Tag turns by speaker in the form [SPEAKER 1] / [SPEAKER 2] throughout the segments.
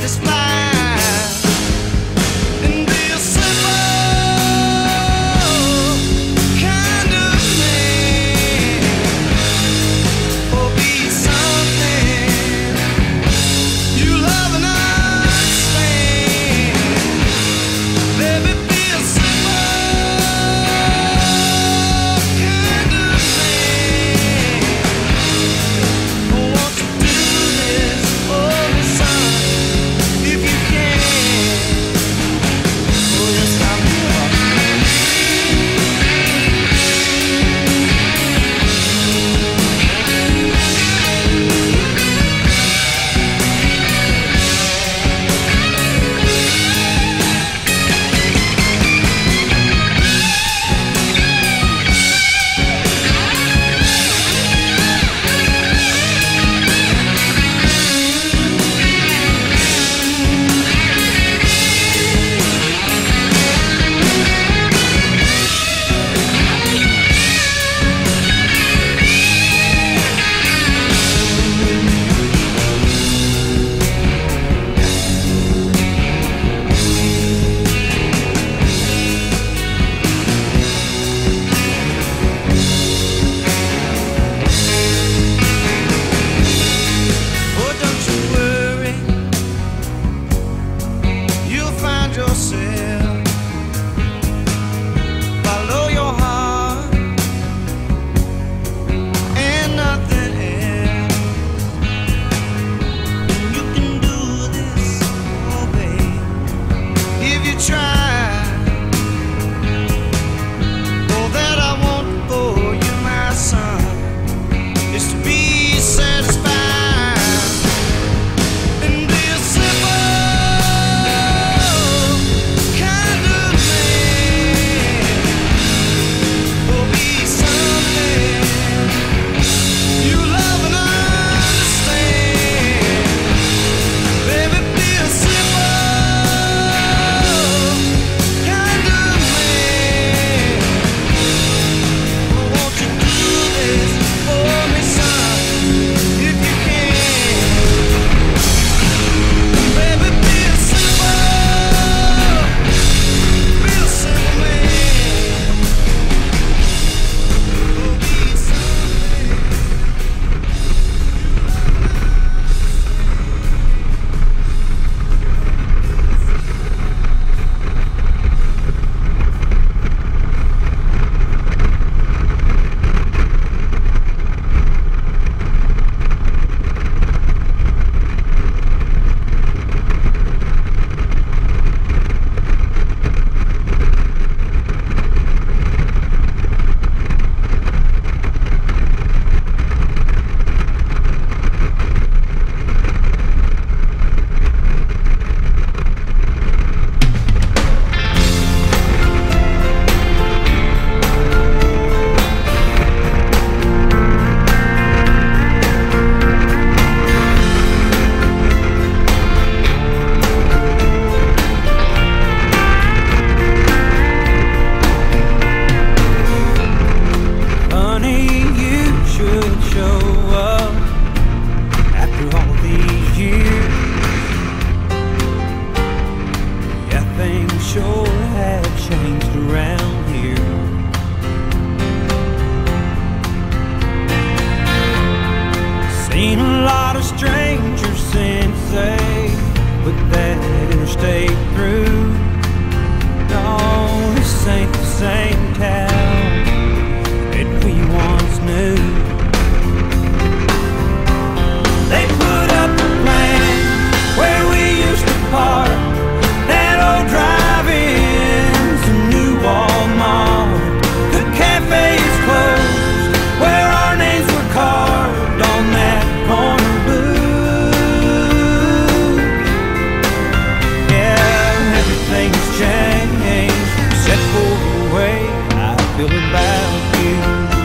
[SPEAKER 1] Seen a lot of strangers since they put that interstate through. No, this ain't the same town that we once knew. They put up a plan where we used to park, that old drive-in's a new Walmart. The cafe is closed where our names were carved on that corner booth. Yeah, everything's changed except for the way I feel about you.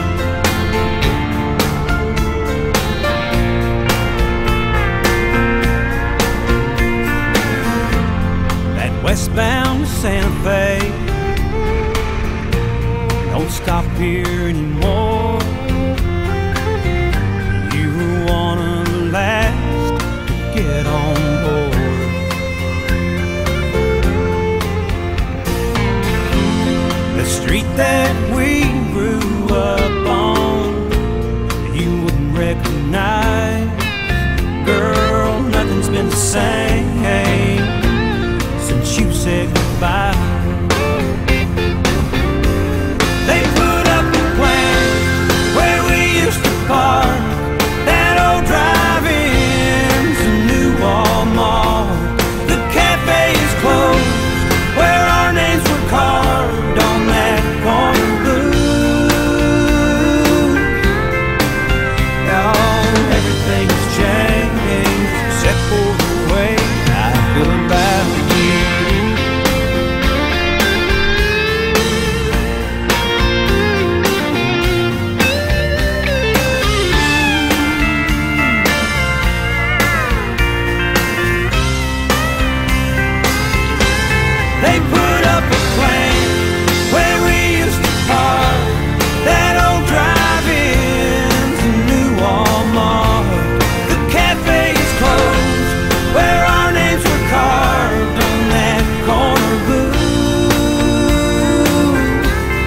[SPEAKER 1] That westbound Santa Fe don't stop here anymore. You were one of the last to get on board. same since you said goodbye. They put up a plan where we used to park, that old drive-in's a new Walmart. The cafe is closed where our names were carved on that corner booth. Oh, everything's changed except for the way I feel about you. They put up a plan where we used to park, that old drive-in's a new Walmart. The cafe is closed where our names were carved on that corner booth.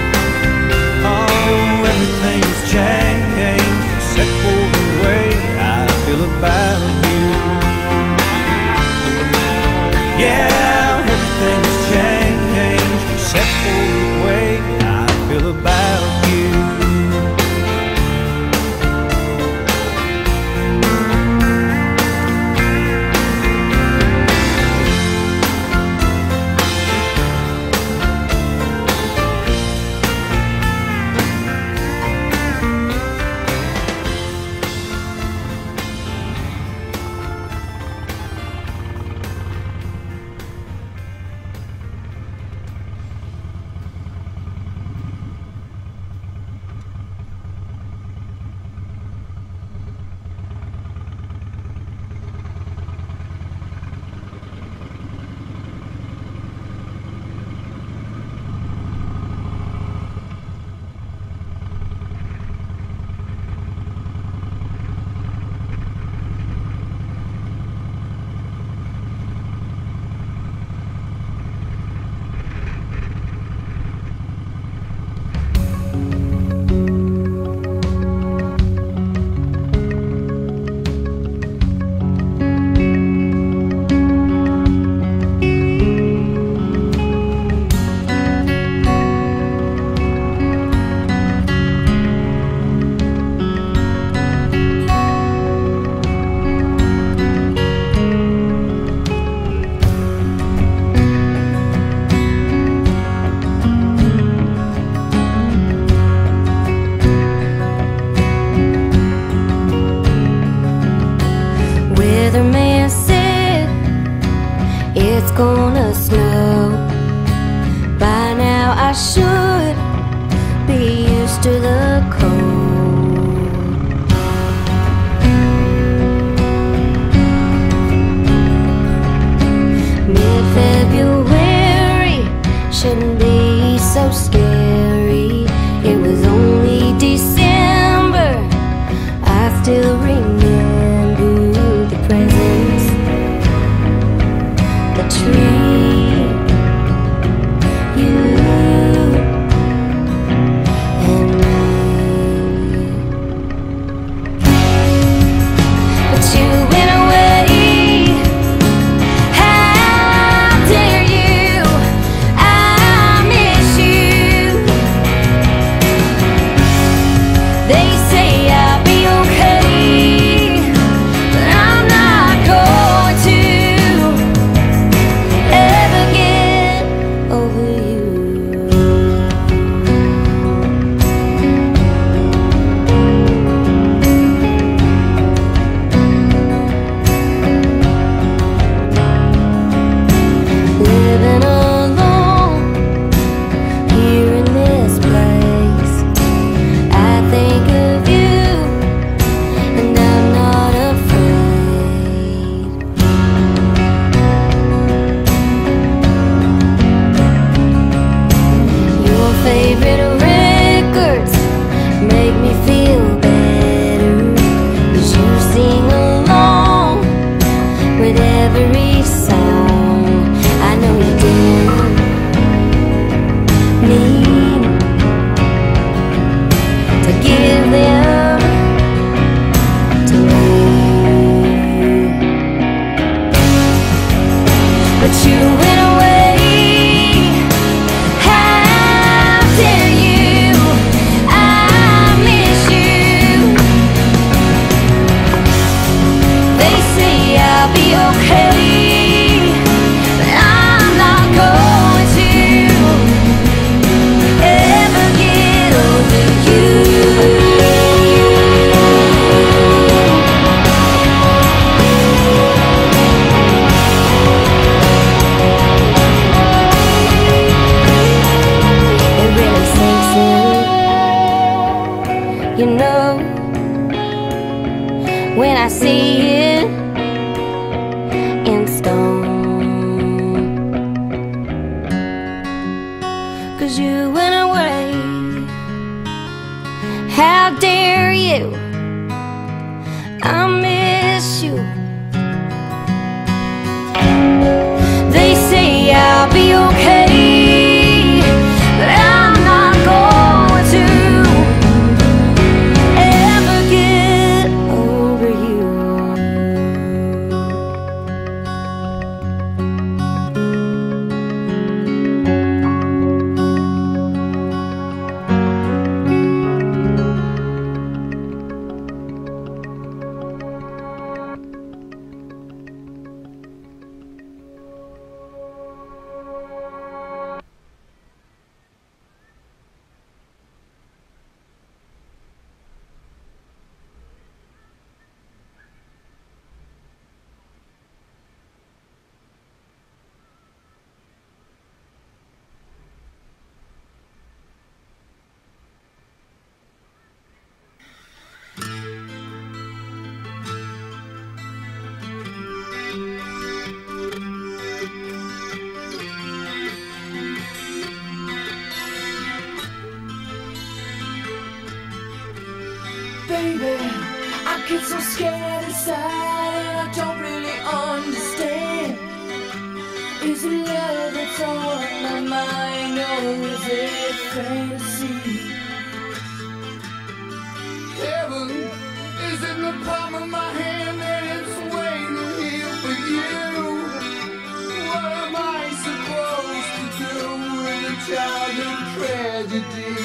[SPEAKER 1] Oh, everything's changed except for the way I feel about you. Yeah, everything's changed except for the way I feel about you.
[SPEAKER 2] Weatherman said it's gonna snow. By now I should be used to the cold. Mid-February shouldn't be so scary. It was only December. I still remember the presents, the tree, you and me. But you went away. How dare you? I miss you. They say I'll be okay, but I'm not going to ever get over you. Living alone here in this place, I think of you and I'm not afraid. Your favorite records make me feel better, 'cause you sing along with every song. I know you didn't mean to give them to me.
[SPEAKER 3] can't decide and I don't really understand. Is it love that's on my mind or is it fantasy? Heaven is in the palm of my hand and it's waiting here for you. What am I supposed to do with a childhood tragedy?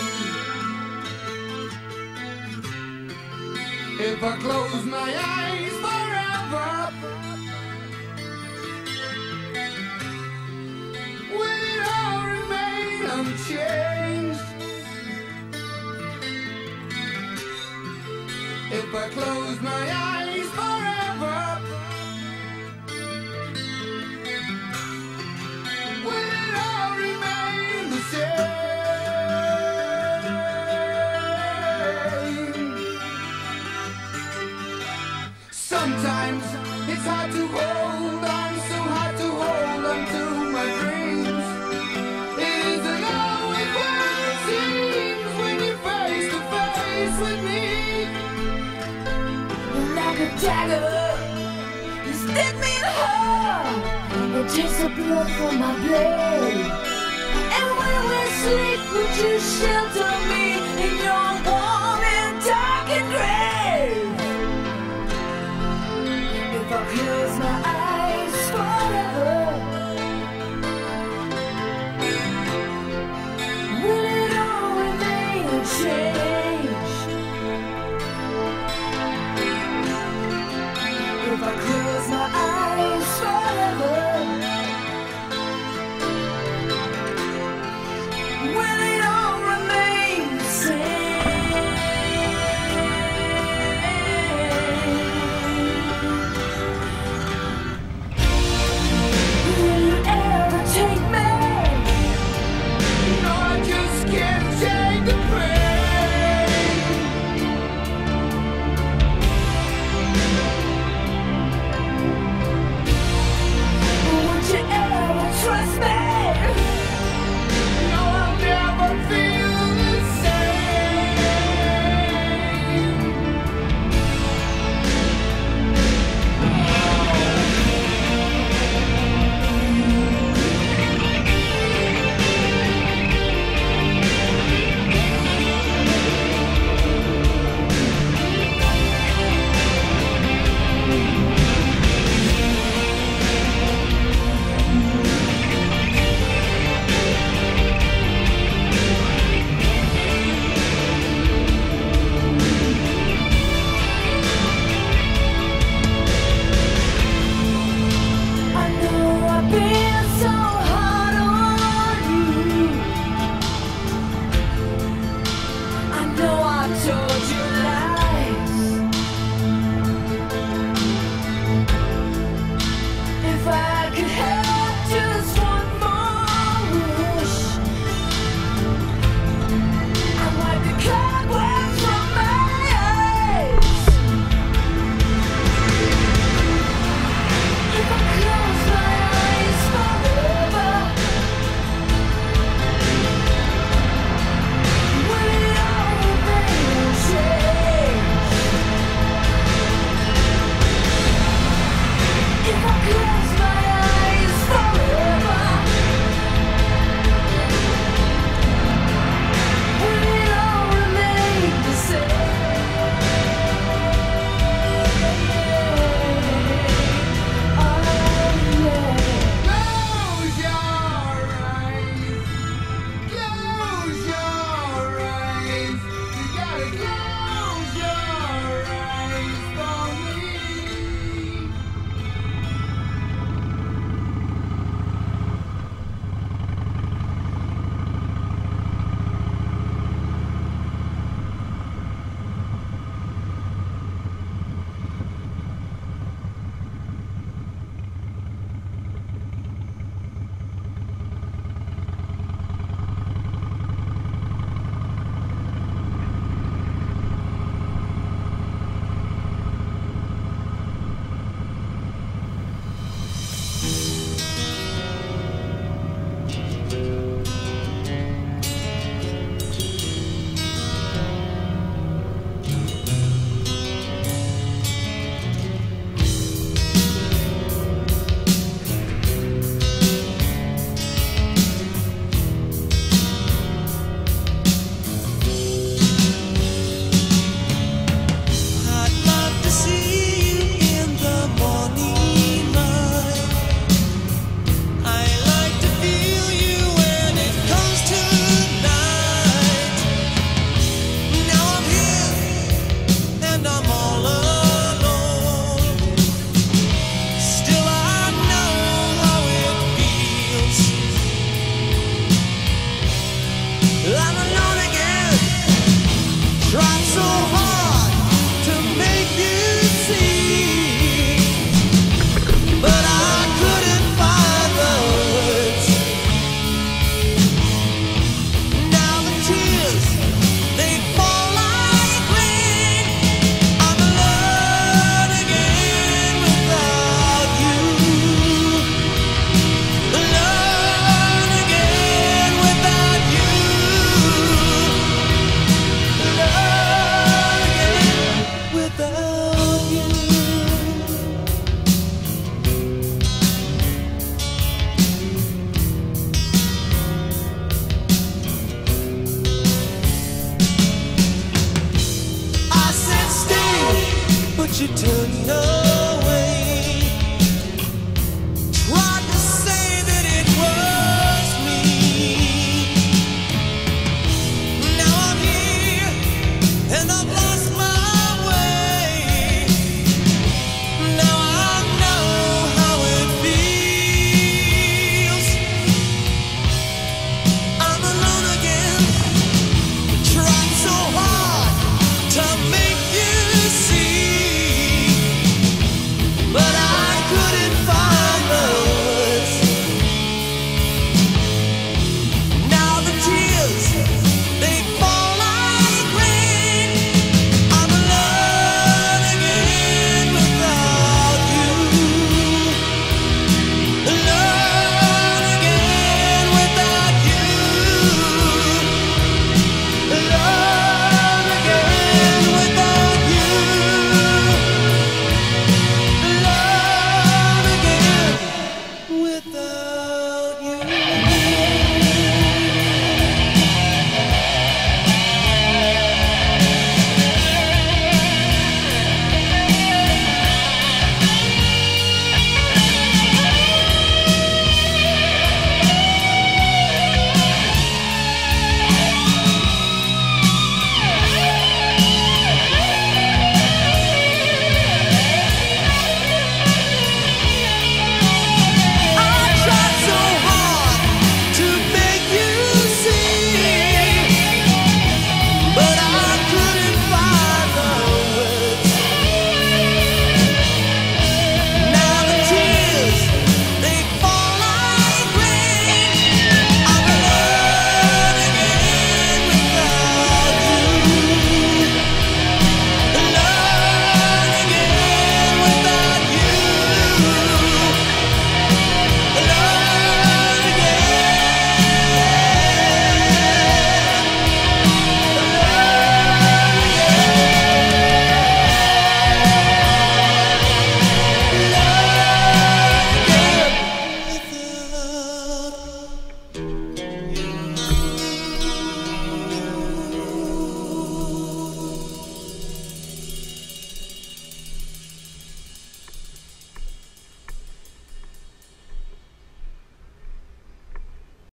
[SPEAKER 3] If I close my eyes forever, will it all remain unchanged? If I close my eyes forever, will it all remain the same? Sometimes it's hard to hold on, so hard to hold on to my dreams. It isn't always what it seems when you're face to face with me. Like a dagger, you stick me in the heart and takes the blood from my blade. And when we sleep, would you shelter me in your warm and darkened grave? If I close my eyes forever, will it all remain unchanged? If I close my eyes forever, will it all remain the same? Will you ever take me? No, I just can't take the pain. Would you ever trust me? No, I'll never feel the same. I know I've been so hard on you. I know I've told you lies. If I could have just one more wish, I'd wipe the cobwebs from my eyes. If I close my eyes forever, will it all remain unchanged? If I close my eyes forever, will it all remain the same? Close your eyes. Close your eyes. You gotta close your eyes for me.
[SPEAKER 1] you to know